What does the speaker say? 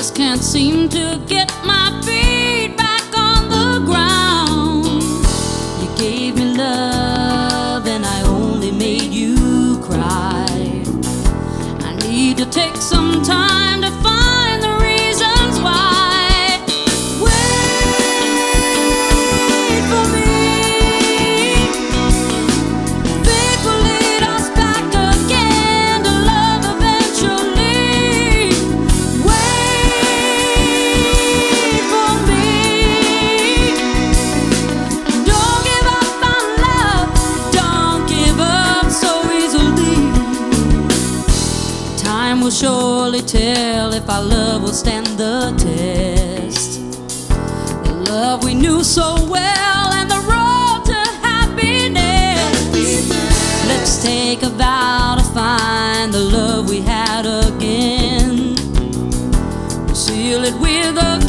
just can't seem to get my feet back on the ground. You gave me love and I only made you cry. I need to take some time to find the reasons why. Wait for me. Fate will lead us back again to love eventually. Wait for me. Don't give up on love. Don't give up so easily. Time will surely tell if our love will stand the test. The love we knew so well and the road to happiness. Let's take a vow to find the love we had again. Seal it with a